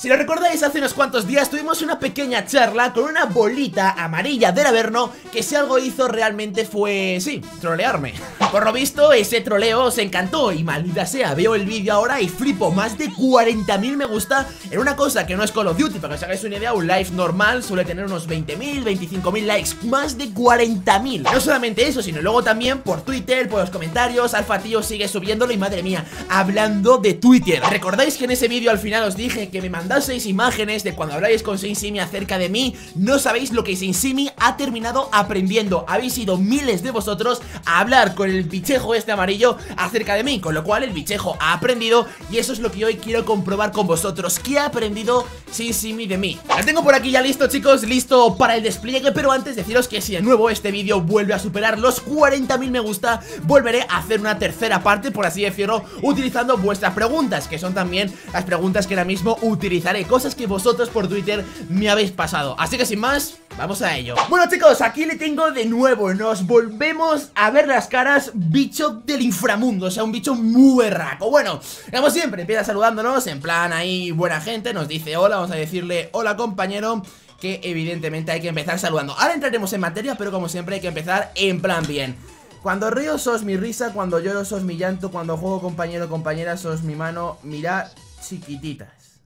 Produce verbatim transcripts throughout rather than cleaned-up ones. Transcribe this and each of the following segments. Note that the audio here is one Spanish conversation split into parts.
Si lo recordáis, hace unos cuantos días tuvimos una pequeña charla con una bolita amarilla del Averno que si algo hizo realmente fue, sí, trolearme. Por lo visto, ese troleo os encantó y maldita sea, veo el vídeo ahora y flipo, más de cuarenta mil me gusta en una cosa que no es Call of Duty. Para que os hagáis una idea, un live normal suele tener unos veinte mil, veinticinco mil likes, más de cuarenta mil. No solamente eso, sino luego también por Twitter, por los comentarios, Alfa Tío sigue subiéndolo y madre mía, hablando de Twitter. ¿Recordáis que en ese vídeo al final os dije que me mandaseis imágenes de cuando habláis con Sainsimi acerca de mí? No sabéis lo que Sainsimi ha terminado aprendiendo. Habéis ido miles de vosotros a hablar con el bichejo este amarillo acerca de mí, con lo cual el bichejo ha aprendido y eso es lo que hoy quiero comprobar con vosotros. ¿Qué ha aprendido Sainsimi de mí? Lo tengo por aquí ya listo, chicos, listo para el despliegue, pero antes deciros que si de nuevo este vídeo vuelve a superar los cuarenta mil me gusta, volveré a hacer una tercera parte, por así decirlo, utilizando vuestras preguntas, que son también las preguntas que ahora mismo utilizaré, cosas que vosotros por Twitter me habéis pasado. Así que sin más, vamos a ello. Bueno, chicos, aquí le tengo de nuevo. Nos volvemos a ver las caras. Bicho del inframundo, o sea, un bicho muy berraco. Bueno, como siempre, empieza saludándonos en plan ahí, buena gente, nos dice hola, vamos a decirle hola compañero, que evidentemente hay que empezar saludando. Ahora entraremos en materia, pero como siempre hay que empezar en plan bien. Cuando río sos mi risa, cuando lloro sos mi llanto, cuando juego compañero compañera sos mi mano, mirad chiquititas.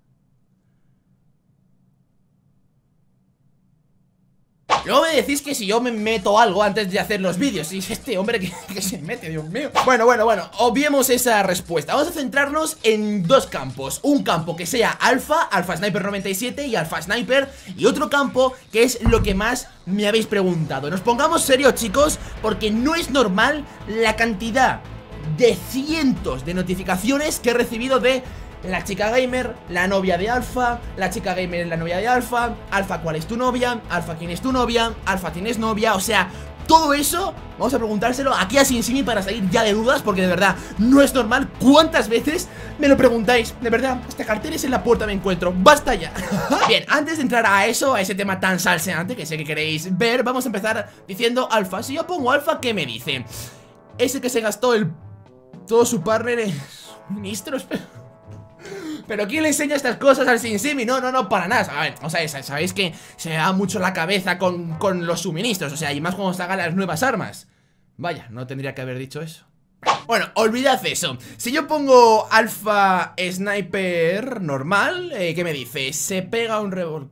Luego me decís que si yo me meto algo antes de hacer los vídeos. Y este hombre que, que se mete, Dios mío. Bueno, bueno, bueno, obviemos esa respuesta. Vamos a centrarnos en dos campos. Un campo que sea Alfa, Alfa Sniper noventa y siete y Alfa Sniper. Y otro campo que es lo que más me habéis preguntado. Nos pongamos serios, chicos, porque no es normal la cantidad de cientos de notificaciones que he recibido de la chica gamer, la novia de Alfa, la chica gamer es la novia de Alfa, Alfa, ¿cuál es tu novia? Alfa, ¿quién es tu novia? Alfa, ¿tienes novia? O sea, todo eso vamos a preguntárselo aquí a Sainsimi para salir ya de dudas, porque de verdad no es normal cuántas veces me lo preguntáis. De verdad, hasta carteles en la puerta me encuentro. ¡Basta ya! Bien, antes de entrar a eso, a ese tema tan salseante que sé que queréis ver, vamos a empezar diciendo Alfa. Si yo pongo Alfa, ¿qué me dice? Ese que se gastó el todo su partner en ministros. ¿Pero quién le enseña estas cosas al Sainsimi? No, no, no, para nada. A ver, o sea, sabéis que se me da mucho la cabeza con, con los suministros. O sea, y más cuando se hagan las nuevas armas. Vaya, no tendría que haber dicho eso. Bueno, olvidad eso. Si yo pongo Alfa Sniper normal, eh, ¿qué me dice? Se pega un revol...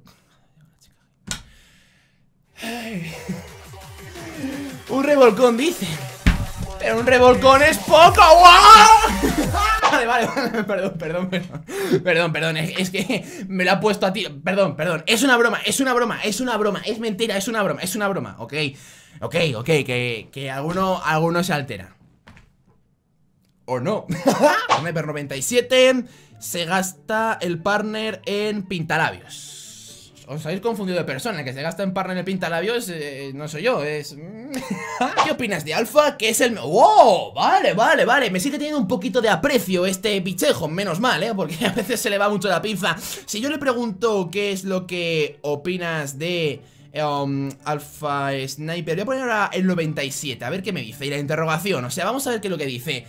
Un revolcón, dice. Pero un revolcón es poco. ¡Wow! Vale, vale, vale, perdón, perdón, perdón. Perdón, perdón, es, es que me lo ha puesto a ti. Perdón, perdón, es una broma, es una broma, es una broma, es mentira, es una broma, es una broma, ok. Ok, ok, que, que alguno, alguno se altera. ¿O no? Sniper noventa y siete se gasta el partner en pintalabios. Os habéis confundido de persona. El que se gasta en partner en pintalabios eh, no soy yo, es... ¿Qué opinas de Alfa? Que es el... ¡Wow! Vale, vale, vale. Me sigue teniendo un poquito de aprecio este bichejo. Menos mal, ¿eh? Porque a veces se le va mucho la pinza. Si yo le pregunto qué es lo que opinas de... Um, Alfa Sniper, voy a poner ahora el noventa y siete. A ver qué me dice. Y la interrogación, o sea, vamos a ver qué es lo que dice.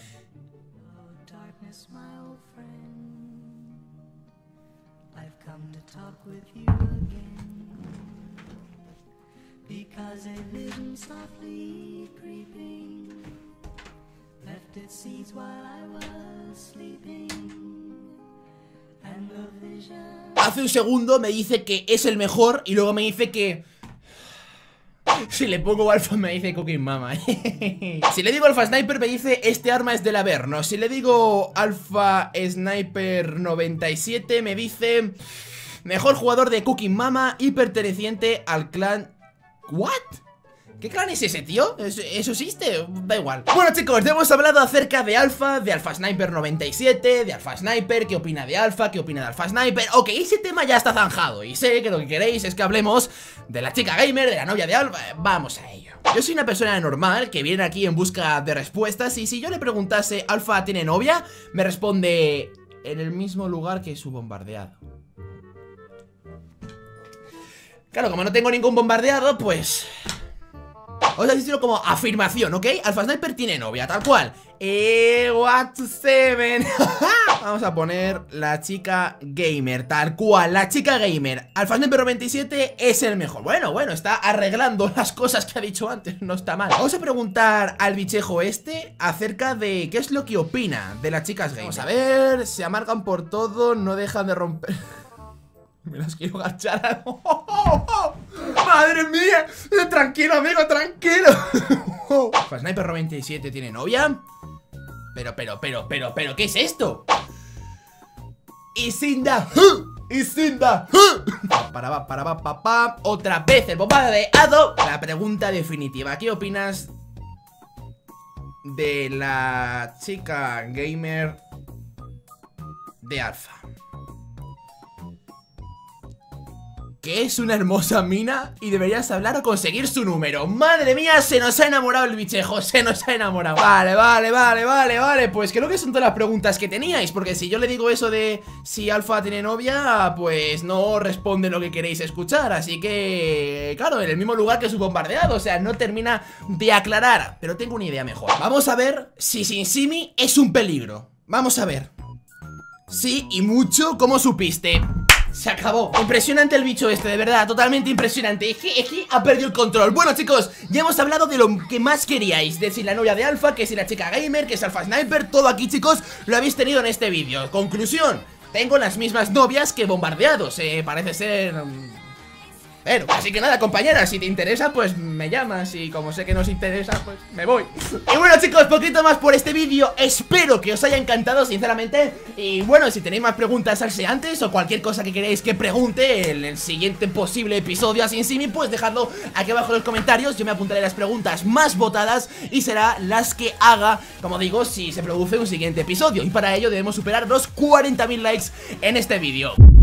Hace un segundo me dice que es el mejor y luego me dice que... Si le pongo Alfa me dice Cooking Mama. Si le digo Alfa Sniper me dice este arma es del Averno. Si le digo Alfa Sniper noventa y siete me dice mejor jugador de Cooking Mama y perteneciente al clan... ¿What? ¿Qué clan es ese, tío? ¿Eso, eso existe? Da igual. Bueno, chicos, ya hemos hablado acerca de Alfa, de Alfa Sniper noventa y siete, de Alfa Sniper, qué opina de Alfa, qué opina de Alfa Sniper. Ok, ese tema ya está zanjado y sé que lo que queréis es que hablemos de la chica gamer, de la novia de Alfa. Vamos a ello. Yo soy una persona normal que viene aquí en busca de respuestas y si yo le preguntase ¿Alfa tiene novia? Me responde en el mismo lugar que su bombardeado. Claro, como no tengo ningún bombardeado, pues... Vamos a decirlo como afirmación, ¿ok? Alfa Sniper tiene novia, tal cual. Eh, what seven. Vamos a poner la chica gamer, tal cual, la chica gamer. AlphaSniper noventa y siete es el mejor. Bueno, bueno, está arreglando las cosas que ha dicho antes, no está mal. Vamos a preguntar al bichejo este acerca de qué es lo que opina de las chicas gamer. Vamos a ver, se amargan por todo, no dejan de romper. Me las quiero agachar. ¡Oh, oh, oh! ¡Madre mía! Tranquilo, amigo, tranquilo. AlphaSniper noventa y siete tiene novia. Pero, pero, pero, pero, pero, ¿qué es esto? Isinda, Isinda, para, para, para, para, para. Otra vez el bombardeado. La pregunta definitiva, ¿qué opinas de la chica gamer de Alfa? Que es una hermosa mina y deberías hablar o conseguir su número. Madre mía, se nos ha enamorado el bichejo, se nos ha enamorado. Vale, vale, vale, vale, vale. Pues creo que son todas las preguntas que teníais, porque si yo le digo eso de si Alfa tiene novia, pues no responde lo que queréis escuchar. Así que, claro, en el mismo lugar que su bombardeado, o sea, no termina de aclarar. Pero tengo una idea mejor. Vamos a ver si Sin Simi es un peligro. Vamos a ver. Sí, y mucho, ¿cómo supiste? Se acabó. Impresionante el bicho este, de verdad, totalmente impresionante. Es que, es que ha perdido el control. Bueno, chicos, ya hemos hablado de lo que más queríais. De si la novia de Alfa, que si la chica gamer, que es AlphaSniper. Todo aquí, chicos, lo habéis tenido en este vídeo. Conclusión, tengo las mismas novias que bombardeados. eh, Parece ser... Pero, así que nada, compañera, si te interesa, pues me llamas. Y como sé que no os interesa, pues me voy. Y bueno, chicos, poquito más por este vídeo. Espero que os haya encantado, sinceramente. Y bueno, si tenéis más preguntas salseantes o cualquier cosa que queréis que pregunte en el siguiente posible episodio a Sin Simi, pues dejadlo aquí abajo en los comentarios. Yo me apuntaré las preguntas más votadas y será las que haga, como digo, si se produce un siguiente episodio. Y para ello debemos superar los cuarenta mil likes en este vídeo.